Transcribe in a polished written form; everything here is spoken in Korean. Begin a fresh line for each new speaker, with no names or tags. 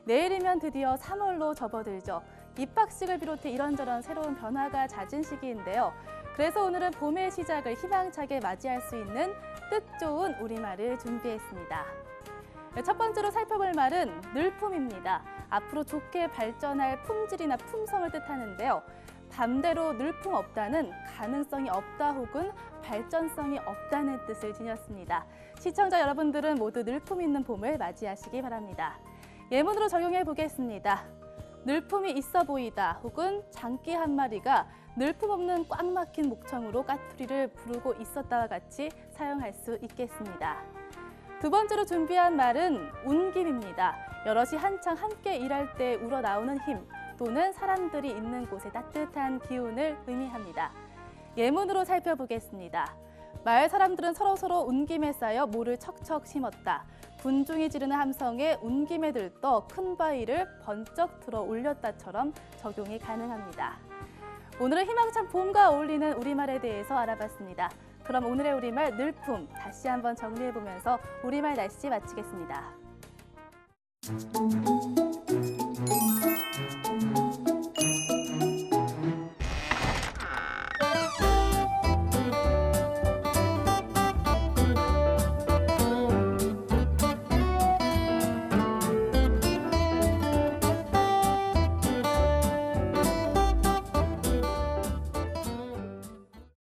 내일이면 드디어 3월로 접어들죠. 입학식을 비롯해 이런저런 새로운 변화가 잦은 시기인데요. 그래서 오늘은 봄의 시작을 희망차게 맞이할 수 있는 뜻 좋은 우리말을 준비했습니다. 첫 번째로 살펴볼 말은 늘품입니다. 앞으로 좋게 발전할 품질이나 품성을 뜻하는데요. 반대로 늘품 없다는 가능성이 없다 혹은 발전성이 없다는 뜻을 지녔습니다. 시청자 여러분들은 모두 늘품 있는 봄을 맞이하시기 바랍니다. 예문으로 적용해 보겠습니다. 늘품이 있어 보이다 혹은 장기 한 마리가 늘품 없는 꽉 막힌 목청으로 까투리를 부르고 있었다와 같이 사용할 수 있겠습니다. 두 번째로 준비한 말은 운김입니다. 여럿이 한창 함께 일할 때 우러나오는 힘 또는 사람들이 있는 곳의 따뜻한 기운을 의미합니다. 예문으로 살펴보겠습니다. 마을 사람들은 서로서로 운김에 쌓여 모를 척척 심었다. 군중이 지르는 함성에 운김에 들떠 큰 바위를 번쩍 들어 올렸다처럼 적용이 가능합니다. 오늘은 희망찬 봄과 어울리는 우리말에 대해서 알아봤습니다. 그럼 오늘의 우리말 늘품 다시 한번 정리해보면서 우리말 날씨 마치겠습니다.